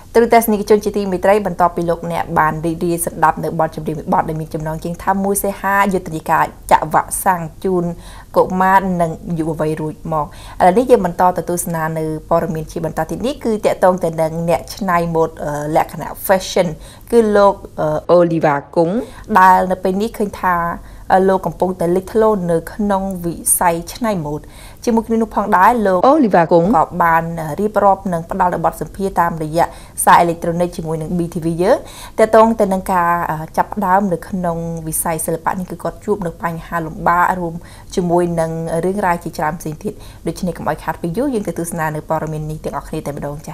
từ test này chôn chỉ tin bị trái bận tọp bị lục nè bàn đi sật đập nửa bọt chụp đi bọt để mình chụp nón chiến tham mui xe ha vô tình cả chạ vạ sang chun cột ma nâng dụ vây rụi mọc là lý do bận to từ tu sna nửa bọt mình chỉ bận to thì ní cứ tẹt tông từ nâng nẹt này một lẹ khả năng fashion cứ lục oliva cúng đài nửa bên ní khơi tha lôកំពុងតែលេចធ្លោនៅក្នុងវិស័យឆ្នៃម៉ូដជាមួយគ្នានោះផងដែរលោក oliva គង់ក៏បានរៀបរាប់នឹងផ្ដល់បទសម្ភាសន៍តាមរយៈសារអេឡិចត្រូនិកជាមួយនឹង BTV យើងតើតងទៅនឹងការចាប់ផ្ដើមនៅក្នុងវិស័យសិល្បៈនេះគឺគាត់ជួបនឹងបញ្ហាលំបាករួមជាមួយនឹងរឿងរ៉ាវជាច្រើនផ្សេងទៀតដូច្នេះកុំឲ្យខាតពេលយូរយើងទៅទស្សនានៅព័ត៌មាននេះទាំងអស់គ្នាតែម្ដងចា៎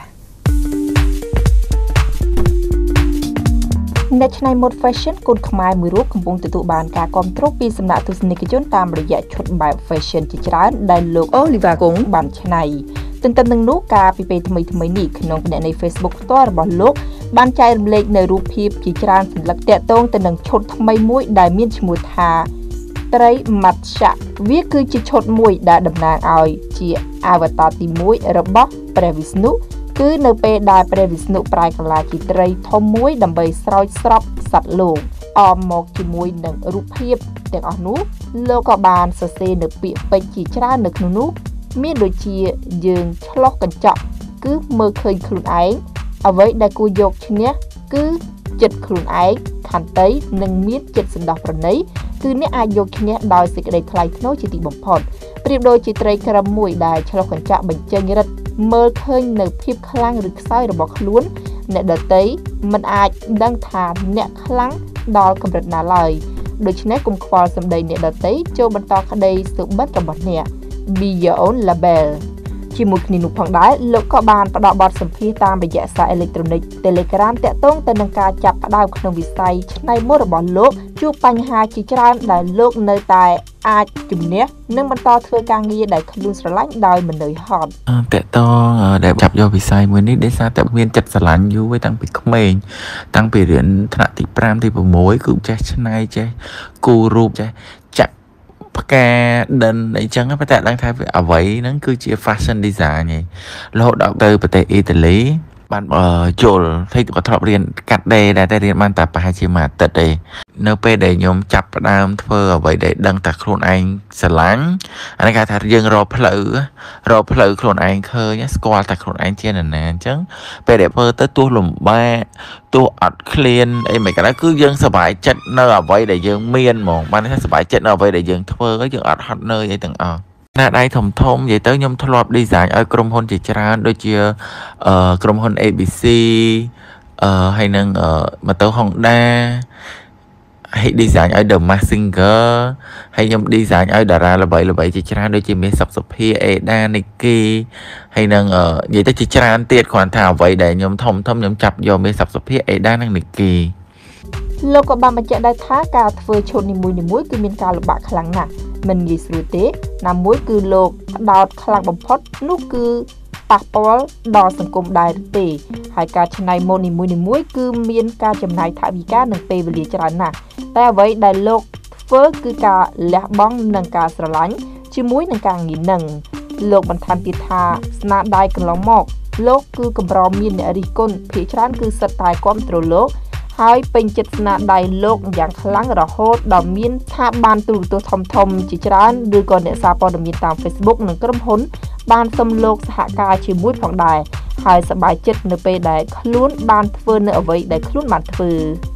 អ្នកឆ្នៃម៉ូដ fashion កូនខ្មែរមួយរូបកំពុងទទួលបានការគាំទ្រពីសំណាក់ទស្សនិកជនតាមរយៈឈុតបែប fashion ជាច្រើនដែលលោក oliva គង់បានឆ្នៃទន្ទឹមនឹងនោះការពីពេលថ្មីនេះក្នុងគណនី Facebook ផ្ទាល់របស់លោកបានចែករំលែកនៅរូបភាពជាច្រើនសន្លឹកតាក់ទងទៅនឹងឈុតថ្មីមួយដែលមានឈ្មោះថាត្រីម៉ាត់ឆាវាគឺជាឈុតមួយដែលតំណាងឲ្យជាអវតារទី1របស់ព្រះវិស្ណុគឺនៅពេលដែលព្រះវិស្ណុប្រែក្លាយជាត្រីធំមួយដើម្បីស្រោចស្រពសត្វលោកអមមកជាមួយនឹងរូបភាពទាំងអស់នោះលោកក៏បានសរសេរនៅពាក្យពេចន៍ជាច្រើននៅក្នុងនោះមានដូចជាយើងឆ្លោះកញ្ចក់គឺមើលឃើញខ្លួនឯងអ្វីដែលគួរយកឈ្នះគឺចិត្តខ្លួនឯងខន្តីនិងមានចិត្តសន្តោសប្រណីគឺអ្នកអាចយកឈ្នះដោយសេចក្តីថ្លៃថ្នូរជាទីបំផុតប្រៀបដូចជាត្រីក្រឹមមួយដែលឆ្លោះកញ្ចក់បញ្ចេញរិទ្ធមើលឃើញនៅភាពខ្លាំងឬខ្សោយរបស់ខ្លួនអ្នកដទៃមិនអាចដឹងថាអ្នកខ្លាំងដល់កម្រិតណាឡើយដូច្នេះកុំខ្វល់សម្ដីអ្នកដទៃចូលបន្តក្តីសុបិនរបស់អ្នក Be your own label ជាមួយគ្នានោះផងដែរលោកក៏បានផ្ដល់បទសម្ភាសន៍តាមរយៈសារអេឡិចត្រូនិក Telegram តាក់ទងទៅនឹងការចាប់ផ្ដើមក្នុងវិស័យឆ្នៃម៉ូដរបស់លោកជួបបញ្ហាជាច្រើនដែលលោកនៅតែអាចជំនះនិងបន្តធ្វើការងារដែលខ្លួនស្រឡាញ់ដោយមិននឿយហត់តាក់ទងដែលចាប់យកវិស័យមួយនេះដោយសារតែមានចិត្តស្រឡាញ់យូរហើយតាំងពីក្មេងតាំងពីរៀនថ្នាក់ទី5ទី6គឺចេះឆ្នៃចេះគូររូបចេះចាក់ផ្កាដិនអីចឹងតែដឹងថាអ្វីហ្នឹងគឺជា fashion design ឯងរហូតដល់ទៅប្រទេសអ៊ីតាលីបានជុលthìក៏ធ្លាប់រៀនកាត់ដេរដែរតែរៀនបានតែប្រហែលជាមួយអាទិត្យទេនៅពេលដែលខ្ញុំចាប់ផ្ដើមធ្វើអ្វីដែលដឹងតែខ្លួនឯងស្រឡាញ់អានេះគេថាយើងរកផ្លូវខ្លួនឯងឃើញស្គាល់តែខ្លួនឯងជានរណាអញ្ចឹងពេលដែលធ្វើទៅទោះលំបាកទោះអត់ឃ្លានអីមិនក៏ដោយគឺយើងសប្បាយចិត្តនៅអ្វីដែលយើងមានហ្មងបានថាសប្បាយចិត្តនៅអ្វីដែលយើងធ្វើយើងអត់ហត់នឿយអីទាំងអស់ណាដៃធំនិយាយទៅខ្ញុំធ្លាប់ design ឲ្យក្រុមហ៊ុនជាច្រើនដូចជាក្រុមហ៊ុន ABC ហើយនឹងម៉ូតូ Honda ហើយ design ឲ្យ The Mask Singer ហើយខ្ញុំ design ឲ្យតារាល្បីជាច្រើនដូចជាមានសុកសុភាអេដានីគីហើយនឹងនិយាយទៅជាច្រើនទៀតគ្រាន់ថាអ្វីដែលខ្ញុំធំខ្ញុំចាប់យកមានសុកសុភាអេដានិងនីគីលោកក៏បានបញ្ជាក់ដែរថាការធ្វើឈុតនីមួយគឺមានការលំបាកខ្លាំងណាស់មិនងាយស្រួលទេណាមួយគឺលោកផ្ដោតខ្លាំងបំផុតនោះគឺប៉ះពាល់ដល់សង្គមដែរទេហើយការច្នៃម៉ូដនីមួយគឺមានការចំណាយថវិកានិងពេលវេលាច្រើនណាស់តែអ្វីដែលលោកធ្វើគឺការលះបង់និងការស្រឡាញ់ជាមួយនឹងការងារនឹងលោកបន្ថែមទៀតថាស្នាដៃកន្លងមកលោកគឺកម្រមានអ្នករិះគន់ភាគច្រើនគឺសិតតែគ្រប់គ្រងលោកហើយពេញចិត្តស្នាដៃលោកយ៉ាងខ្លាំងរហូតដល់មានថាបានទូរទស្សន៍ធំជាច្រើនឬក៏អ្នកសារព័ត៌មានតាម Facebook និងក្រុមហ៊ុនបានសុំលោកសហការជាមួយផងដែរហើយសប្បាយចិត្តនៅពេលដែលខ្លួនបានធ្វើនៅអ្វីដែលខ្លួនបានធ្វើ